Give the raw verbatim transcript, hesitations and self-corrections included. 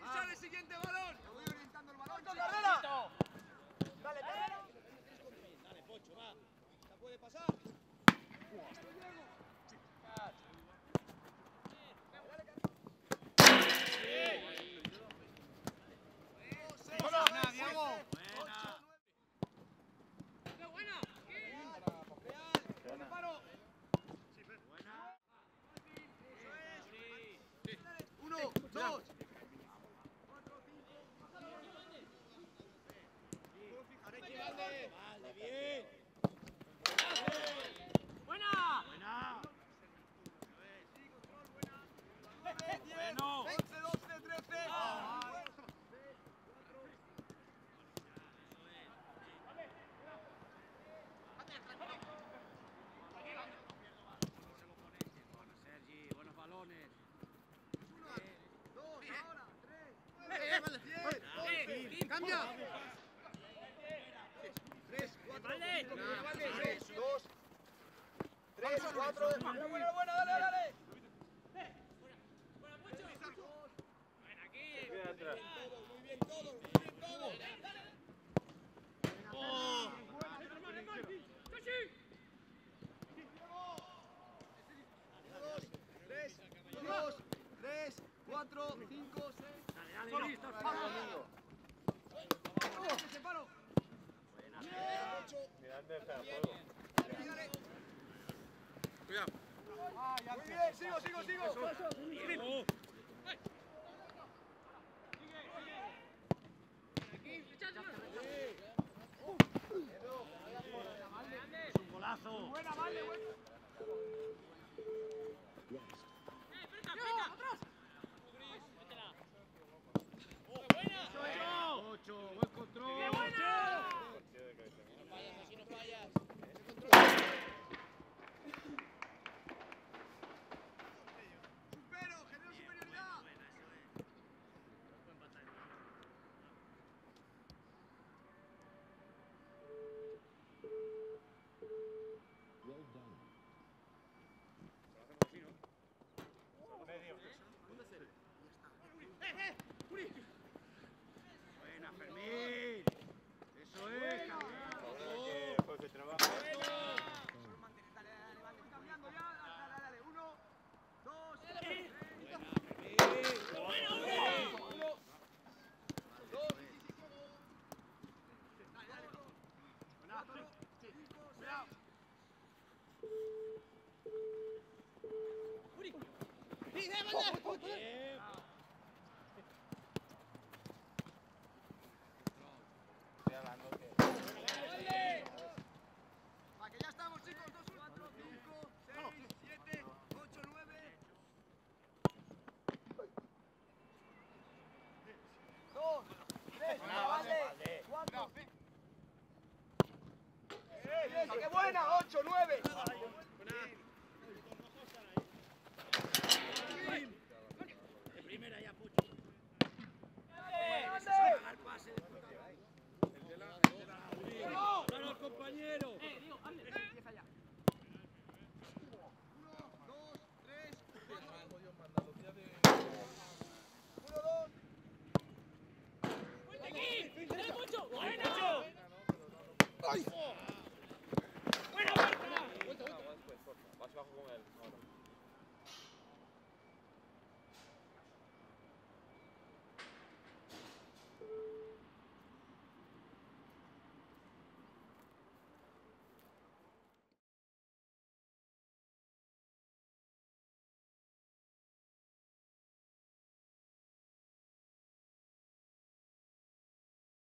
Sale el siguiente balón. Te voy orientando el balón. Dale, dale. Dale, Pocho, va. ¿La puede pasar? Buena, Diego. Uno, dos. Vale, bien. Buena. Buena. Bueno. once, doce, trece. Sergi, buenos balones. Dos, ahora, tres. Bien, Diez, cambia. Tres, cuatro, cinco, tres, dos, tres, cuatro. Buena, buena, buena, dale, dale. Muy bien todos, muy bien todos. Oh. Tres, dos, tres, cuatro, cinco, seis. Dale, dale, listo, Domingo. ¡Se paro! Cuidado. Muy bien, sigo, sigo, sigo. Es un golazo. Buena, vale, buena. Ocho, buen control. ¡Qué buena! Supero, genero superioridad. Buena, Fermín. Eso es. Solo mantener, dale, dale, vale. Voy cambiando ya. Dale, dale, dale. Uno, dos, tres. Uno, dos, dale, dale. Cuatro, cinco, seis. Bien. Va, que ya estamos, chicos. Dos, cuatro, cinco, seis, siete, ocho, nueve. Dos, tres, vale. Cuatro. ¡Qué buena! Ocho, nueve. De primera ya, Pucho. Haga el pase. Háblalo al compañero.